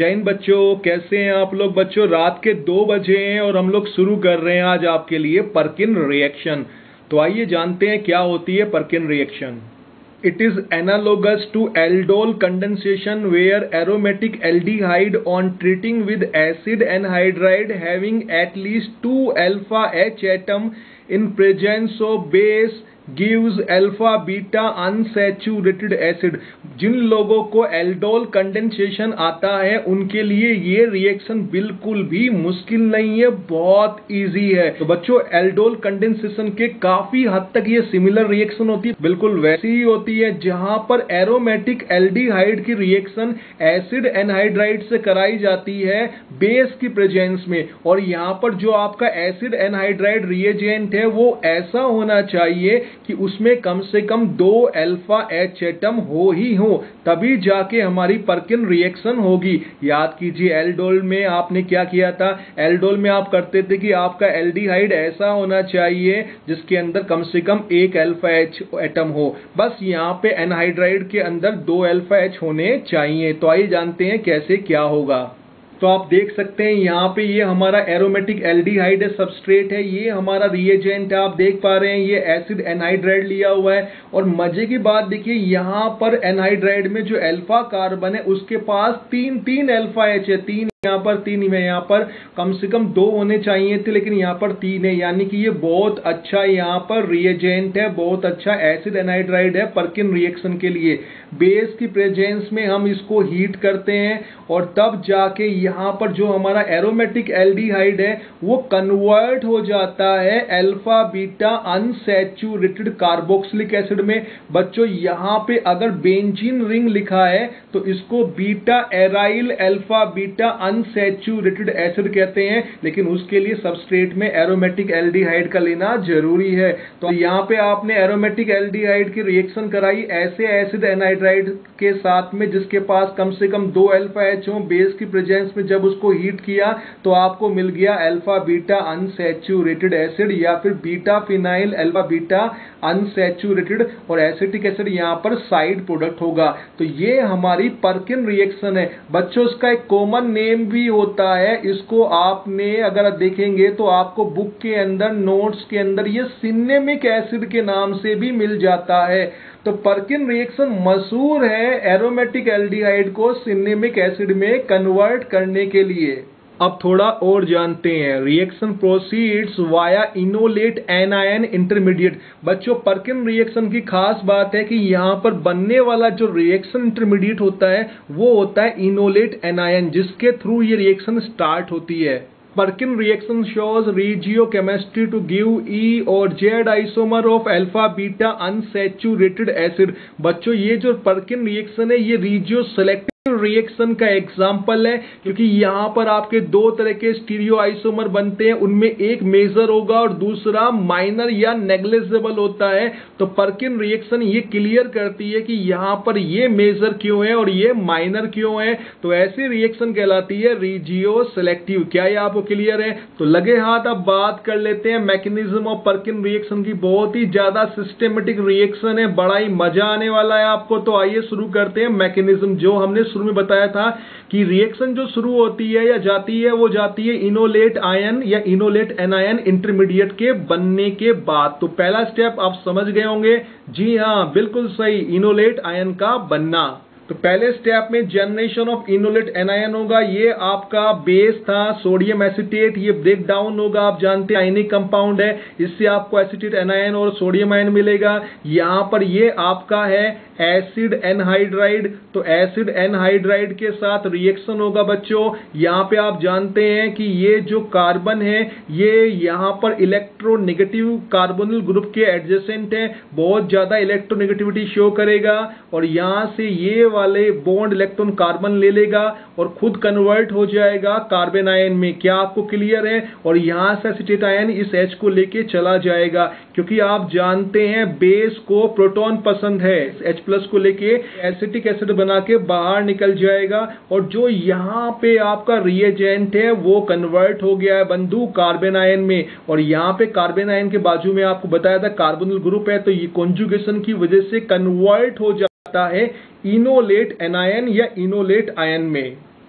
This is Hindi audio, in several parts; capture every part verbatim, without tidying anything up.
जय हिंद बच्चों, कैसे हैं आप लोग। बच्चों रात के दो बजे हैं और हम लोग शुरू कर रहे हैं आज आपके लिए पर्किन रिएक्शन। तो आइए जानते हैं क्या होती है Perkin reaction. It is analogous to aldol condensation where aromatic aldehyde on treating with acid anhydride having at least two alpha H atom in presence of base gives alpha beta unsaturated acid। जिन लोगों को एल्डोल कंडेंसेशन आता है उनके लिए ये रिएक्शन बिल्कुल भी मुश्किल नहीं है, बहुत इजी है। तो बच्चों एल्डोल कंडेंसेशन के काफी हद तक ये सिमिलर रिएक्शन होती है, बिल्कुल वैसी ही होती है जहां पर एरोमेटिक एल्डिहाइड की रिएक्शन एसिड एनहाइड्राइड से कराई जाती है बेस की प्रेजेंस में। और यहाँ पर जो आपका एसिड एनहाइड्राइड रिएजेंट है वो ऐसा होना चाहिए कि उसमें कम से कम दो अल्फा एच एटम हो ही हो, तभी जाके हमारी पर्किन रिएक्शन होगी। याद कीजिए एल्डोल में आपने क्या किया था। एल्डोल में आप करते थे कि आपका एल्डिहाइड ऐसा होना चाहिए जिसके अंदर कम से कम एक अल्फा एच एटम हो, बस यहाँ पे एनहाइड्राइड के अंदर दो अल्फा एच होने चाहिए। तो आइए जानते हैं कैसे क्या होगा। तो आप देख सकते हैं यहाँ पे ये हमारा एरोमेटिक एल्डिहाइड है, सबस्ट्रेट है, ये हमारा रिएजेंट है। आप देख पा रहे हैं ये एसिड एनहाइड्राइड लिया हुआ है। और मजे की बात देखिए यहाँ पर एनहाइड्राइड में जो अल्फा कार्बन है उसके पास तीन तीन अल्फा एच है। तीन यहाँ पर तीन में यहाँ पर कम से कम दो होने चाहिए थे, लेकिन यहाँ पर तीन है, यानी कि ये बहुत अच्छा यहाँ पर रिएजेंट है, बहुत अच्छा एसिड एनहाइड्राइड है पर्किन रिएक्शन के लिए। बेस की प्रेजेंस में हम इसको हीट करते हैं और तब जाके यहाँ पर जो हमारा एरोमेटिक एल्डिहाइड है वो कन्वर्ट हो जाता है alpha beta unsaturated carboxylic acid में। बच्चों यहाँ पे अगर बेंजीन रिंग लिखा है तो इसको beta aryl alpha beta unsaturated acid कहते हैं, लेकिन उसके लिए सबस्ट्रेट में एरोमेटिक एल्डिहाइड का लेना जरूरी है। तो यहाँ पे आपने एरोमेटिक एल्डिहाइड की रिएक्शन कराई ऐसे एसिड एनहाइड्राइड के साथ में जिसके पास कम से कम दो अल्फा एच हो। बेस की प्रेजेंस में जब उसको हीट किया तो आपको मिल गया अल्फा बीटा अनसैचुरेटेड एसिड या फिर beta phenyl alpha beta unsaturated, और एसिटिक एसिड यहाँ पर साइड प्रोडक्ट होगा। तो ये हमारी पर्किन रिएक्शन है। बच्चों इसका एक कॉमन नेम भी होता है, इसको आपने अगर देखेंगे तो आपको बुक के अंदर नोट्स के अंदर ये सिनेमिक एसिड के नाम से भी मिल जाता है। तो पर्किन रिएक्शन मशहूर है एरोमेटिक एल्डिहाइड को सिनेमिक एसिड में कन्वर्ट करने के लिए। अब थोड़ा और जानते हैं। Reaction proceeds via enolate anion intermediate. बच्चों पर्किन रिएक्शन की खास बात है कि यहाँ पर बनने वाला जो रिएक्शन इंटरमीडिएट होता है वो होता है इनोलेट एनायन, जिसके थ्रू ये रिएक्शन स्टार्ट होती है। Perkin reaction shows regiochemistry to give E और Z isomer of alpha beta unsaturated acid। बच्चों ये जो पर्किन रिएक्शन है ये रिजियो सेलेक्टिव रिएक्शन का एग्जाम्पल है, क्योंकि यहाँ पर आपके दो तरह के स्टीरियो आइसोमर बनते हैं, उनमें एक मेजर होगा और दूसरा माइनर या नेग्लिजिबल होता है। तो पर्किन रिएक्शन ये क्लियर करती है कि यहाँ पर ये मेजर क्यों है और ये माइनर क्यों है। तो ऐसी रिएक्शन कहलाती है रिजियो सेलेक्टिव। क्या ये आपको क्लियर है? तो लगे हाथ अब बात कर लेते हैं मैकेनिज्म ऑफ पर्किन रिएक्शन की। बहुत ही ज्यादा सिस्टेमेटिक रिएक्शन है, बड़ा ही मजा आने वाला है आपको। तो आइए शुरू करते हैं मैकेनिज्म। जो हमने शुरू में बताया था कि रिएक्शन जो शुरू होती है या जाती है वो जाती है इनोलेट आयन या इनोलेट एनायन इंटरमीडिएट के बनने के बाद। तो पहला स्टेप आप समझ गए होंगे, जी हाँ बिल्कुल सही, इनोलेट आयन का बनना। तो पहले स्टेप में जनरेशन ऑफ इनोलेट एनायन होगा। ये आपका बेस था सोडियम एसिटेट, ये ब्रेक डाउन होगा। आप जानते हैं आयनिक कंपाउंड है, इससे आपको एसिटेट एनायन और सोडियम आयन मिलेगा। यहाँ पर ये आपका है एसिड एनहाइड्राइड। तो एसिड एनहाइड्राइड के साथ रिएक्शन होगा बच्चों। यहाँ पे आप जानते हैं कि ये जो कार्बन है ये यहाँ पर इलेक्ट्रोनेगेटिव कार्बोनिल ग्रुप के एडजेसेंट है, बहुत ज्यादा इलेक्ट्रोनेगेटिविटी शो करेगा। और यहाँ से ये वाले बॉन्ड इलेक्ट्रॉन कार्बन ले लेगा और खुद कन्वर्ट हो जाएगा कार्बन आयन में। क्या आपको क्लियर है? और यहाँ से एसिटेट आयन इस H को लेके चला जाएगा, क्योंकि आप जानते हैं बेस को प्रोटॉन पसंद है। H प्लस को लेके एसिटिक एसिड बना के बाहर निकल जाएगा। और जो यहाँ पे आपका रिएजेंट है वो कन्वर्ट हो गया है बंधु कार्बन आयन में। और यहाँ पे कार्बन आयन के बाजू में आपको बताया था कार्बोनिल ग्रुप है, तो ये कॉन्जुगेशन की वजह से कन्वर्ट हो जाता है इनोलेट एनायन या इनोलेट आयन में।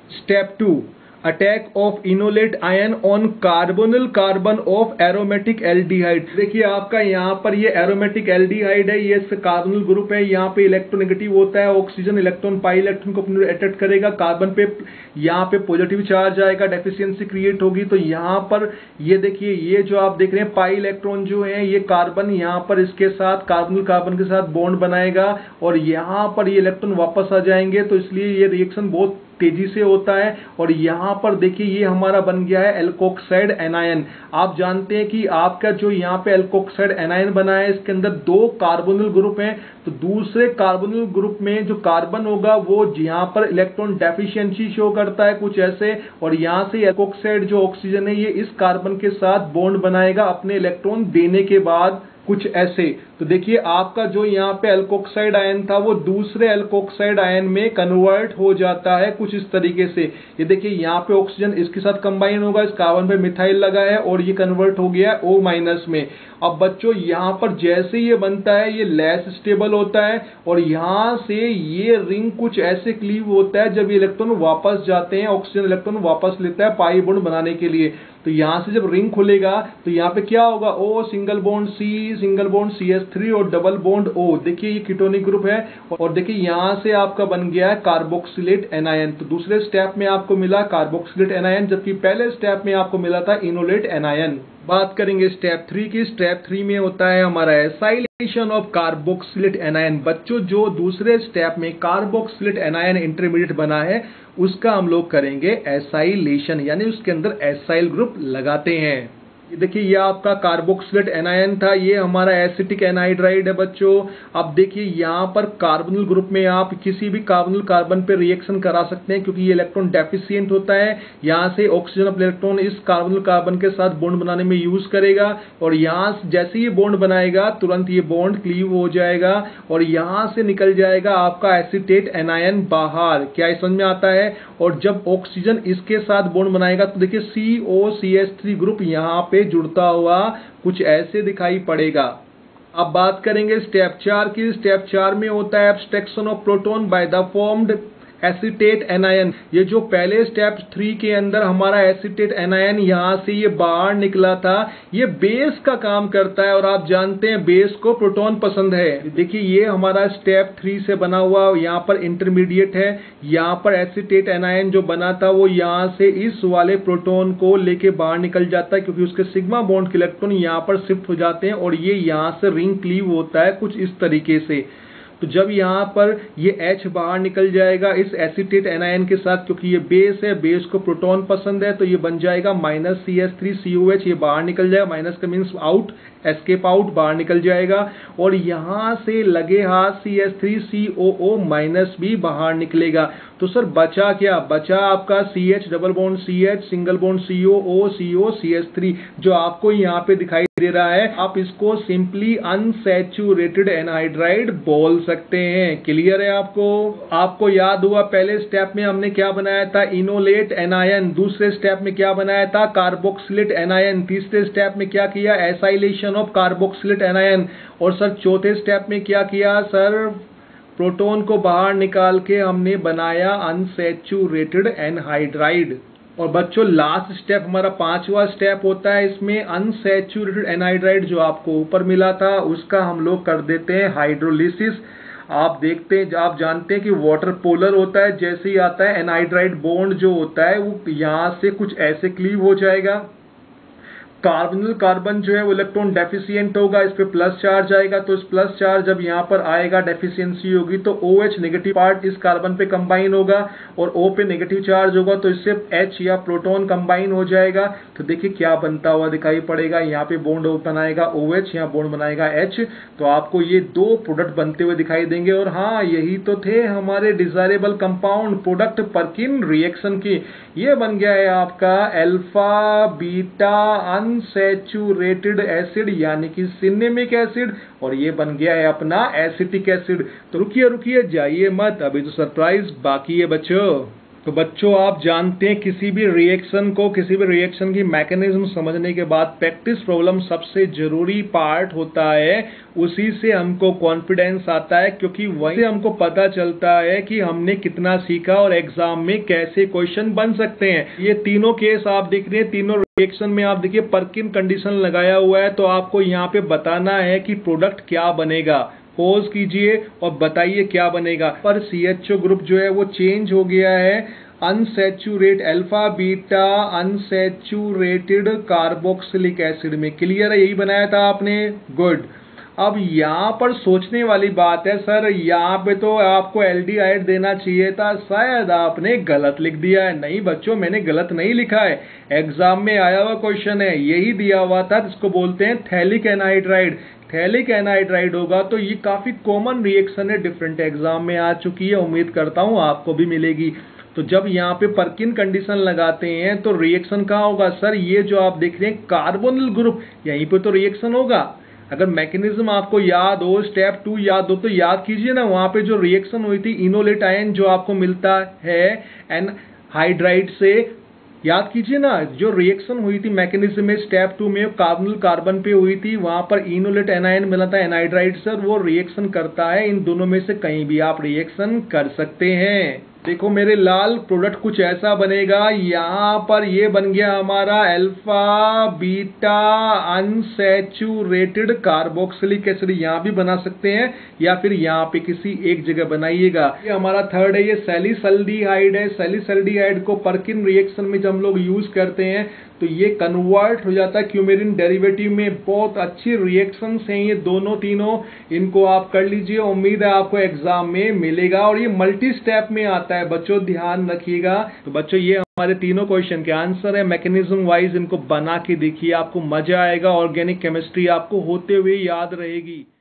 Step two, attack of enolate ion on carbonyl carbon of aromatic aldehyde. देखिए आपका यहाँ पर ये एरोमेटिक एल्डिहाइड है, ये कार्बोनिल ग्रुप है, यहाँ पे इलेक्ट्रोनेगेटिव होता है, ऑक्सीजन इलेक्ट्रॉन पाई इलेक्ट्रॉन को अपने अट्रैक्ट करेगा, कार्बन पे यहाँ पे पॉजिटिव चार्ज आएगा, डेफिशिएंसी क्रिएट होगी। तो यहाँ पर ये देखिए, ये जो आप देख रहे हैं पाई इलेक्ट्रॉन जो है, ये कार्बन यहाँ पर इसके साथ कार्बोनिल कार्बन के साथ बॉन्ड बनाएगा और यहाँ पर ये इलेक्ट्रॉन वापस आ जाएंगे। तो इसलिए ये रिएक्शन बहुत तेजी से होता है। और यहाँ पर देखिए ये हमारा बन गया है एल्कोक्साइड एनायन। आप जानते हैं कि आपका जो यहाँ पे एल्कोक्साइड एनायन बना है, इसके अंदर दो कार्बोनिल ग्रुप हैं। तो दूसरे कार्बोनिल ग्रुप में जो कार्बन होगा वो यहाँ पर इलेक्ट्रॉन डेफिशिएंसी शो करता है कुछ ऐसे, और यहाँ से एल्कोक्साइड जो ऑक्सीजन है ये इस कार्बन के साथ बॉन्ड बनाएगा अपने इलेक्ट्रॉन देने के बाद कुछ ऐसे। तो देखिए आपका जो यहाँ पे एल्कोक्साइड आयन था वो दूसरे एल्कोक्साइड आयन में कन्वर्ट हो जाता है कुछ इस तरीके से। ये देखिए यहाँ पे ऑक्सीजन इसके साथ कंबाइन होगा, इस कार्बन पे मिथाइल लगा है और ये कन्वर्ट हो गया है O माइनस में। अब बच्चों यहाँ पर जैसे ये बनता है ये लेस स्टेबल होता है और यहाँ से ये रिंग कुछ ऐसे क्लीव होता है जब ये इलेक्ट्रॉन वापस जाते हैं, ऑक्सीजन इलेक्ट्रॉन वापस लेता है पाई बॉन्ड बनाने के लिए। तो यहाँ से जब रिंग खुलेगा तो यहाँ पे क्या होगा, O single bond C single bond C H three और डबल बॉन्ड O। देखिए ये कीटोनिक ग्रुप है और देखिए यहाँ से आपका बन गया है कार्बोक्सिलेट एनायन। तो दूसरे स्टेप में आपको मिला कार्बोक्सिलेट एनायन, जबकि पहले स्टेप में आपको मिला था इनोलेट एनायन। बात करेंगे स्टेप थ्री की। स्टेप थ्री में होता है हमारा एसाइलेशन ऑफ कार्बोक्सिलेट एनायन। बच्चों जो दूसरे स्टेप में कार्बोक्सिलेट एनायन इंटरमीडिएट बना है उसका हम लोग करेंगे एसाइलेशन, यानी उसके अंदर एसाइल ग्रुप लगाते हैं। ये देखिए ये आपका कार्बोक्सिलेट एनायन था, ये हमारा एसिटिक एनहाइड्राइड है बच्चों। अब देखिए यहाँ पर कार्बोनिल ग्रुप में आप किसी भी कार्बोनिल कार्बन पे रिएक्शन करा सकते हैं क्योंकि ये इलेक्ट्रॉन डेफिशिएंट होता है। यहाँ से ऑक्सीजन अपने इलेक्ट्रॉन इस कार्बोनिल कार्बन के साथ बॉन्ड बनाने में यूज करेगा और यहाँ जैसे ये बॉन्ड बनाएगा तुरंत ये बॉन्ड क्लीव हो जाएगा और यहाँ से निकल जाएगा आपका एसीटेट एनायन बाहर। क्या समझ में आता है? और जब ऑक्सीजन इसके साथ बॉन्ड बनाएगा तो देखिए C O C H three group यहाँ पे जुड़ता हुआ कुछ ऐसे दिखाई पड़ेगा। अब बात करेंगे स्टेप चार की। स्टेप चार में होता है abstraction of proton by the formed acetate anion. ये जो पहले स्टेप थ्री के अंदर हमारा एसीटेट एनायन यहाँ से ये बाहर निकला था, ये बेस का काम करता है और आप जानते हैं बेस को प्रोटॉन पसंद है। देखिए ये हमारा स्टेप थ्री से बना हुआ यहाँ पर इंटरमीडिएट है। यहाँ पर एसीटेट एनायन जो बना था वो यहाँ से इस वाले प्रोटॉन को लेके बाहर निकल जाता है क्योंकि उसके सिग्मा बॉन्ड के इलेक्ट्रॉन यहाँ पर शिफ्ट हो जाते हैं और ये यहाँ से रिंग क्लीव होता है कुछ इस तरीके से। तो जब यहाँ पर ये H बाहर निकल जाएगा इस एसीटेट एनायन के साथ, क्योंकि ये बेस है, बेस को प्रोटॉन पसंद है, तो ये बन जाएगा minus C H three C O H, ये बाहर निकल जाएगा, माइनस का मीन्स आउट, एस्केप आउट, बाहर निकल जाएगा और यहाँ से लगे हाथ C H three C O O minus भी बाहर निकलेगा। तो सर बचा क्या? बचा आपका C H double bond C H single bond C O O C O C H three जो आपको यहाँ पे दिखाई दे रहा है। आप इसको सिंपली अनसैचुरेटेड एनहाइड्राइड बोल सकते हैं। क्लियर है आपको? आपको याद हुआ पहले स्टेप में हमने क्या बनाया था? Enolate anion. दूसरे स्टेप में क्या बनाया था? Carboxylate anion. तीसरे स्टेप में क्या किया? Acylation of carboxylate anion. और सर चौथे स्टेप में क्या किया? सर प्रोटॉन को बाहर निकाल के हमने बनाया अनसैचुरेटेड एनहाइड्राइड। और बच्चों लास्ट स्टेप हमारा पांचवा स्टेप होता है, इसमें अनसैचुरेटेड एनहाइड्राइड जो आपको ऊपर मिला था उसका हम लोग कर देते हैं हाइड्रोलिसिस। आप देखते हैं, आप जानते हैं कि वाटर पोलर होता है, जैसे ही आता है एनहाइड्राइड बॉन्ड जो होता है वो यहाँ से कुछ ऐसे क्लीव हो जाएगा। कार्बोनिल कार्बन जो है वो इलेक्ट्रॉन डेफिशिएंट होगा, इस पे प्लस चार्ज आएगा, तो इस प्लस चार्ज जब यहाँ पर आएगा डेफिशिएंसी होगी तो OH नेगेटिव पार्ट इस कार्बन पे कंबाइन होगा और O पे नेगेटिव चार्ज होगा तो इससे H या प्रोटॉन कंबाइन हो जाएगा। तो देखिए क्या बनता हुआ दिखाई पड़ेगा, यहाँ पे बॉन्ड बनाएगा OH, यहाँ बॉन्ड बनाएगा H, तो आपको ये दो प्रोडक्ट बनते हुए दिखाई देंगे। और हाँ यही तो थे हमारे desirable compound product Perkin reaction की। ये बन गया है आपका अल्फा बीटा अनसैचुरेटेड एसिड यानी कि सिनेमिक एसिड, और ये बन गया है अपना एसिटिक एसिड। तो रुकिए रुकिए जाइए मत, अभी तो सरप्राइज बाकी है बच्चों। तो बच्चों आप जानते हैं किसी भी रिएक्शन को, किसी भी रिएक्शन की मैकेनिज्म समझने के बाद प्रैक्टिस प्रॉब्लम सबसे जरूरी पार्ट होता है। उसी से हमको कॉन्फिडेंस आता है, क्योंकि वहीं से हमको पता चलता है कि हमने कितना सीखा और एग्जाम में कैसे क्वेश्चन बन सकते हैं। ये तीनों केस आप देख रहे हैं, तीनों रिएक्शन में आप देखिए पर्किन कंडीशन लगाया हुआ है, तो आपको यहाँ पे बताना है कि प्रोडक्ट क्या बनेगा। पोज कीजिए और बताइए क्या बनेगा। पर सी एच ओ ग्रुप जो है वो चेंज हो गया है unsaturate alpha beta unsaturated carboxylic acid में। क्लियर है, यही बनाया था आपने, गुड। अब यहाँ पर सोचने वाली बात है, सर यहाँ पे तो आपको एल्डिहाइड देना चाहिए था, शायद आपने गलत लिख दिया है। नहीं बच्चों, मैंने गलत नहीं लिखा है, एग्जाम में आया हुआ क्वेश्चन है, यही दिया हुआ था, जिसको बोलते हैं थैलिक एनहाइड्राइड। थैलिक एनहाइड्राइड होगा तो ये काफी कॉमन रिएक्शन है, डिफरेंट एग्जाम में आ चुकी है, उम्मीद करता हूँ आपको भी मिलेगी। तो जब यहाँ पे पर्किन कंडीशन लगाते हैं तो रिएक्शन कहाँ होगा? सर ये जो आप देख रहे हैं कार्बोनिल ग्रुप, यहीं पे तो रिएक्शन होगा। अगर मैकेनिज्म आपको याद हो, स्टेप टू याद हो, तो याद कीजिए ना, वहां पे जो रिएक्शन हुई थी इनोलेट आयन जो आपको मिलता है एनहाइड्राइड से, याद कीजिए ना, जो रिएक्शन हुई थी मैकेनिज्म में स्टेप टू में कार्बोनिल कार्बन पे हुई थी, वहां पर इनोलेट एनायन मिला था एनहाइड्राइड से, वो रिएक्शन करता है। इन दोनों में से कहीं भी आप रिएक्शन कर सकते हैं। देखो मेरे लाल, प्रोडक्ट कुछ ऐसा बनेगा, यहाँ पर ये बन गया हमारा alpha beta unsaturated carboxylic acid, यहाँ भी बना सकते हैं या फिर यहाँ पे किसी एक जगह बनाइएगा। ये हमारा थर्ड है, ये सैलिसल्डिहाइड है। सैलिसल्डिहाइड को पर्किन रिएक्शन में जब हम लोग यूज करते हैं तो ये कन्वर्ट हो जाता है क्यूमेरिन डेरिवेटिव में। बहुत अच्छी रिएक्शंस हैं ये दोनों तीनों, इनको आप कर लीजिए, उम्मीद है आपको एग्जाम में मिलेगा। और ये मल्टी स्टेप में आता है बच्चों, ध्यान रखिएगा। तो बच्चों ये हमारे तीनों क्वेश्चन के आंसर है। मैकेनिज्म वाइज इनको बना के देखिए, आपको मजा आएगा, ऑर्गेनिक केमिस्ट्री आपको होते हुए याद रहेगी।